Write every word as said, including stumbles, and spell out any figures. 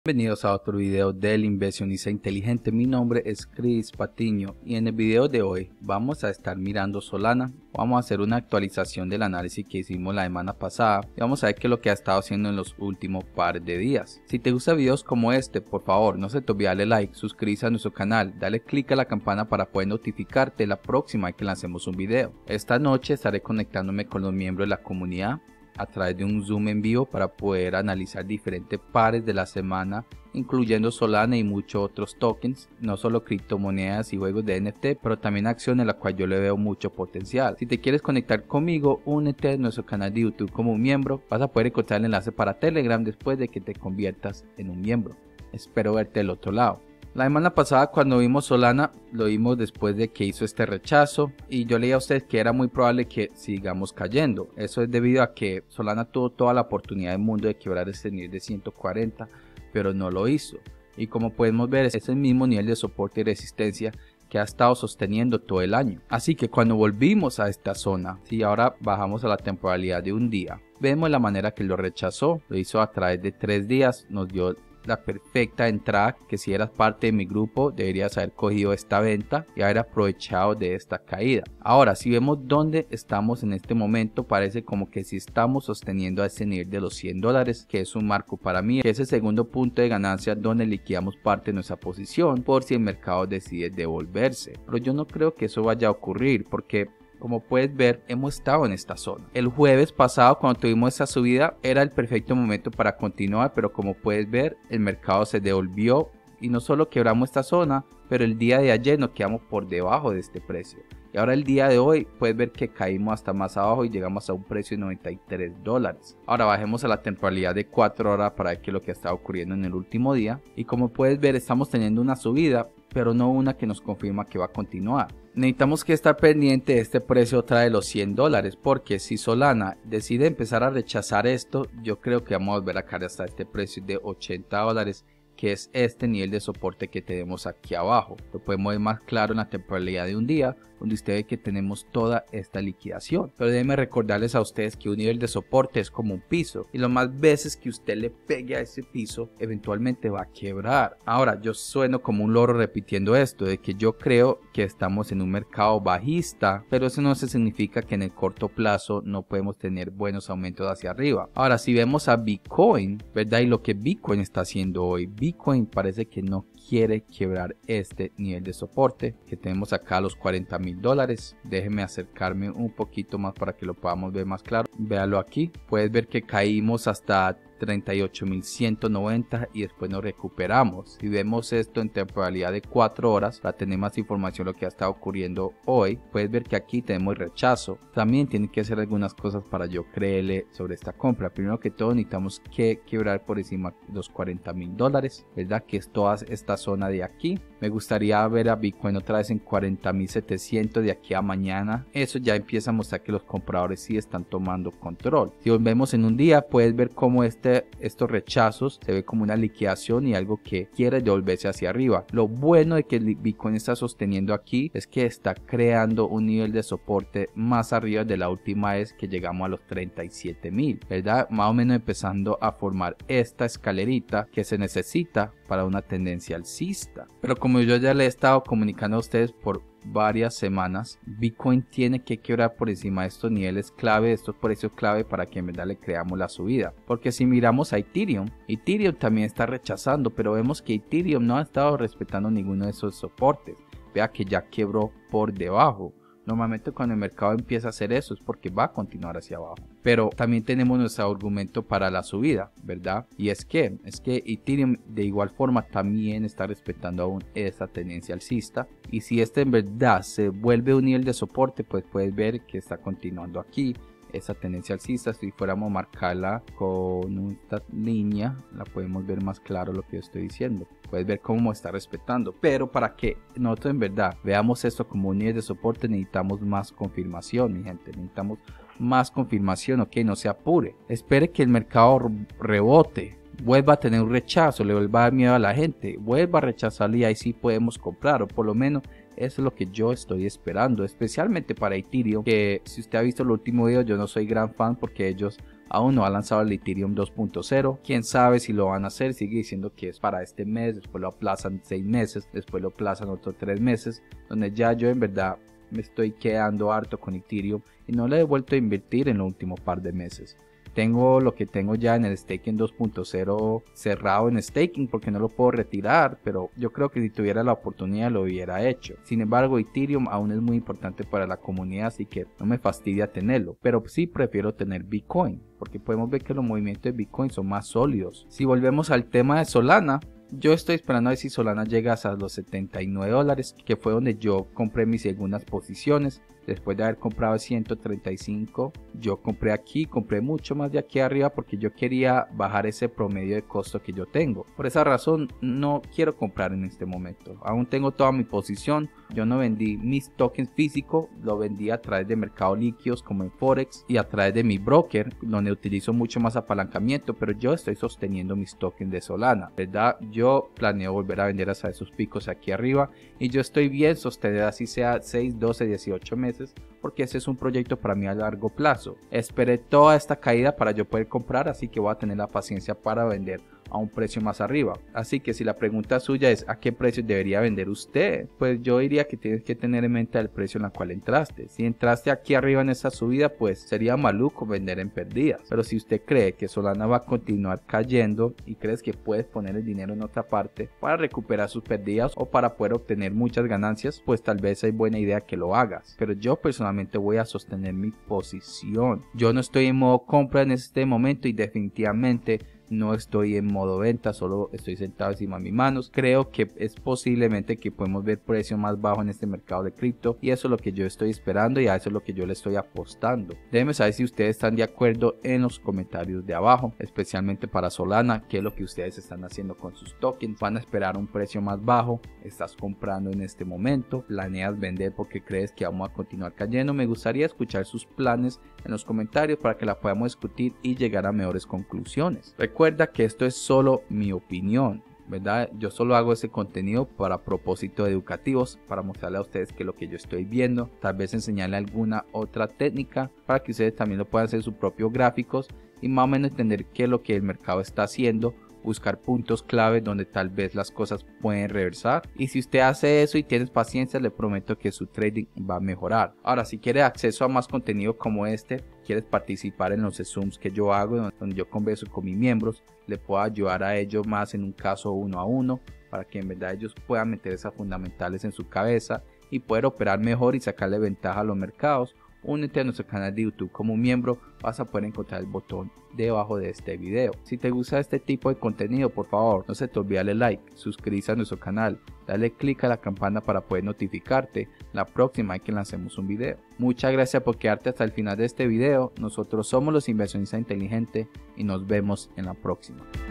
Bienvenidos a otro video del inversionista inteligente. Mi nombre es Chris Patiño y en el video de hoy vamos a estar mirando Solana. Vamos a hacer una actualización del análisis que hicimos la semana pasada y vamos a ver qué es lo que ha estado haciendo en los últimos par de días. Si te gustan videos como este, por favor no se te olvide darle like, suscribirse a nuestro canal, dale click a la campana para poder notificarte la próxima vez que lancemos un video. Esta noche estaré conectándome con los miembros de la comunidad a través de un Zoom en vivo para poder analizar diferentes pares de la semana, incluyendo Solana y muchos otros tokens, no solo criptomonedas y juegos de N F T, pero también acciones en las cuales yo le veo mucho potencial. Si te quieres conectar conmigo, únete a nuestro canal de YouTube como un miembro. Vas a poder encontrar el enlace para Telegram después de que te conviertas en un miembro. Espero verte del otro lado. La semana pasada cuando vimos Solana, lo vimos después de que hizo este rechazo y yo leí a ustedes que era muy probable que sigamos cayendo. Eso es debido a que Solana tuvo toda la oportunidad del mundo de quebrar este nivel de ciento cuarenta, pero no lo hizo. Y como podemos ver, es el mismo nivel de soporte y resistencia que ha estado sosteniendo todo el año. Así que cuando volvimos a esta zona, si ahora bajamos a la temporalidad de un día, vemos la manera que lo rechazó. Lo hizo a través de tres días, nos dio la perfecta entrada, que si eras parte de mi grupo deberías haber cogido esta venta y haber aprovechado de esta caída. Ahora si vemos dónde estamos en este momento, parece como que si estamos sosteniendo a ese nivel de los cien dólares, que es un marco para mí, que es el segundo punto de ganancia donde liquidamos parte de nuestra posición por si el mercado decide devolverse. Pero yo no creo que eso vaya a ocurrir porque, como puedes ver, hemos estado en esta zona. El jueves pasado, cuando tuvimos esta subida, era el perfecto momento para continuar, pero como puedes ver, el mercado se devolvió y no solo quebramos esta zona, pero el día de ayer nos quedamos por debajo de este precio. Y ahora el día de hoy puedes ver que caímos hasta más abajo y llegamos a un precio de noventa y tres dólares. Ahora bajemos a la temporalidad de cuatro horas para ver qué es lo que está ocurriendo en el último día. Y como puedes ver, estamos teniendo una subida, pero no una que nos confirma que va a continuar. Necesitamos que estar pendiente de este precio otra de los cien dólares, porque si Solana decide empezar a rechazar esto, yo creo que vamos a volver a caer hasta este precio de ochenta dólares, que es este nivel de soporte que tenemos aquí abajo. Lo podemos ver más claro en la temporalidad de un día, donde usted ve que tenemos toda esta liquidación. Pero déjenme recordarles a ustedes que un nivel de soporte es como un piso, y lo más veces que usted le pegue a ese piso, eventualmente va a quebrar. Ahora, yo sueno como un loro repitiendo esto, de que yo creo que estamos en un mercado bajista, pero eso no se significa que en el corto plazo no podemos tener buenos aumentos hacia arriba. Ahora, si vemos a Bitcoin, ¿verdad? Y lo que Bitcoin está haciendo hoy, Bitcoin parece que no quiere quebrar este nivel de soporte que tenemos acá a los cuarenta mil dólares. Déjenme acercarme un poquito más para que lo podamos ver más claro. Véalo aquí, puedes ver que caímos hasta treinta y ocho mil ciento noventa y después nos recuperamos. Si vemos esto en temporalidad de cuatro horas para tener más información de lo que ha estado ocurriendo hoy, puedes ver que aquí tenemos el rechazo. También tienen que hacer algunas cosas para yo creerle sobre esta compra. Primero que todo, necesitamos que quebrar por encima de los cuarenta mil dólares, verdad, que es toda esta zona de aquí. Me gustaría ver a Bitcoin otra vez en cuarenta mil setecientos de aquí a mañana. Eso ya empieza a mostrar que los compradores sí están tomando control. Si volvemos en un día, puedes ver cómo este estos rechazos se ve como una liquidación y algo que quiere devolverse hacia arriba. Lo bueno de que el Bitcoin está sosteniendo aquí es que está creando un nivel de soporte más arriba de la última vez que llegamos a los treinta y siete mil, ¿verdad? Más o menos empezando a formar esta escalerita que se necesita para una tendencia alcista. Pero como yo ya le he estado comunicando a ustedes por varias semanas, Bitcoin tiene que quebrar por encima de estos niveles clave, estos precios clave, para que en verdad le creamos la subida. Porque si miramos a Ethereum, Ethereum también está rechazando, pero vemos que Ethereum no ha estado respetando ninguno de esos soportes. Vea que ya quebró por debajo. Normalmente cuando el mercado empieza a hacer eso es porque va a continuar hacia abajo. Pero también tenemos nuestro argumento para la subida, ¿verdad? Y es que, es que Ethereum de igual forma también está respetando aún esa tendencia alcista. Y si este en verdad se vuelve un nivel de soporte, pues puedes ver que está continuando aquí esa tendencia alcista. Si fuéramos a marcarla con esta línea, la podemos ver más claro lo que yo estoy diciendo. Puedes ver cómo está respetando, pero para que nosotros en verdad veamos esto como un nivel de soporte, necesitamos más confirmación, mi gente. Necesitamos más confirmación, ok, no se apure, espere que el mercado rebote, vuelva a tener un rechazo, le vuelva a dar miedo a la gente, vuelva a rechazarle y ahí sí podemos comprar, o por lo menos eso es lo que yo estoy esperando, especialmente para Ethereum, que si usted ha visto el último video, yo no soy gran fan porque ellos aún no ha lanzado el Ethereum dos punto cero, quién sabe si lo van a hacer, sigue diciendo que es para este mes, después lo aplazan seis meses, después lo aplazan otros tres meses, donde ya yo en verdad me estoy quedando harto con Ethereum y no le he vuelto a invertir en los últimos par de meses. Tengo lo que tengo ya en el staking dos punto cero cerrado en staking porque no lo puedo retirar, pero yo creo que si tuviera la oportunidad lo hubiera hecho. Sin embargo, Ethereum aún es muy importante para la comunidad, así que no me fastidia tenerlo, pero sí prefiero tener Bitcoin porque podemos ver que los movimientos de Bitcoin son más sólidos. Si volvemos al tema de Solana, yo estoy esperando a ver si Solana llega hasta los setenta y nueve dólares, que fue donde yo compré mis segundas posiciones. Después de haber comprado ciento treinta y cinco, yo compré aquí, compré mucho más de aquí arriba porque yo quería bajar ese promedio de costo que yo tengo. Por esa razón no quiero comprar en este momento. Aún tengo toda mi posición. Yo no vendí mis tokens físicos, lo vendí a través de mercados líquidos como en Forex y a través de mi broker, donde utilizo mucho más apalancamiento, pero yo estoy sosteniendo mis tokens de Solana, ¿verdad? Yo planeo volver a vender hasta esos picos aquí arriba y yo estoy bien sostener así sea seis, doce, dieciocho meses, porque ese es un proyecto para mí a largo plazo. Esperé toda esta caída para yo poder comprar, así que voy a tener la paciencia para vender a un precio más arriba. Así que si la pregunta suya es ¿a qué precio debería vender usted? Pues yo diría que tienes que tener en mente el precio en el cual entraste. Si entraste aquí arriba en esta subida, pues sería maluco vender en pérdidas. Pero si usted cree que Solana va a continuar cayendo y crees que puedes poner el dinero en otra parte para recuperar sus pérdidas o para poder obtener muchas ganancias, pues tal vez es buena idea que lo hagas. Pero yo personalmente voy a sostener mi posición. Yo no estoy en modo compra en este momento y definitivamente no estoy en modo venta, solo estoy sentado encima de mis manos. Creo que es posiblemente que podemos ver precio más bajo en este mercado de cripto y eso es lo que yo estoy esperando y a eso es lo que yo le estoy apostando. Déjenme saber si ustedes están de acuerdo en los comentarios de abajo, especialmente para Solana, qué es lo que ustedes están haciendo con sus tokens. ¿Van a esperar un precio más bajo? ¿Estás comprando en este momento? ¿Planeas vender porque crees que vamos a continuar cayendo? Me gustaría escuchar sus planes en los comentarios para que la podamos discutir y llegar a mejores conclusiones. Recuerda que esto es solo mi opinión, ¿verdad? Yo solo hago ese contenido para propósitos educativos, para mostrarle a ustedes que lo que yo estoy viendo, tal vez enseñarle alguna otra técnica para que ustedes también lo puedan hacer sus propios gráficos y más o menos entender qué es lo que el mercado está haciendo, buscar puntos clave donde tal vez las cosas pueden reversar, y si usted hace eso y tienes paciencia, le prometo que su trading va a mejorar. Ahora, si quieres acceso a más contenido como este, quieres participar en los Zooms que yo hago, donde yo converso con mis miembros, le puedo ayudar a ellos más en un caso uno a uno, para que en verdad ellos puedan meter esas fundamentales en su cabeza y poder operar mejor y sacarle ventaja a los mercados. Únete a nuestro canal de YouTube como miembro, vas a poder encontrar el botón debajo de este video. Si te gusta este tipo de contenido, por favor no se te olvide darle like, suscríbete a nuestro canal, dale click a la campana para poder notificarte la próxima vez que lancemos un video. Muchas gracias por quedarte hasta el final de este video. Nosotros somos los inversionistas inteligentes y nos vemos en la próxima.